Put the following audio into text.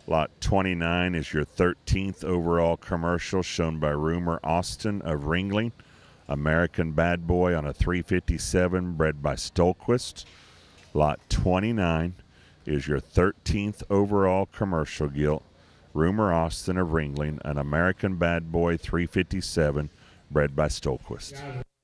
Lot 29 is your 13th overall commercial, shown by Rumor Austin of Ringling. American Bad Boy on a 357, bred by Stohlquist. Lot 29 is your 13th overall commercial gilt, Rumor Austin of Ringling, an American Bad Boy 357, bred by Stohlquist.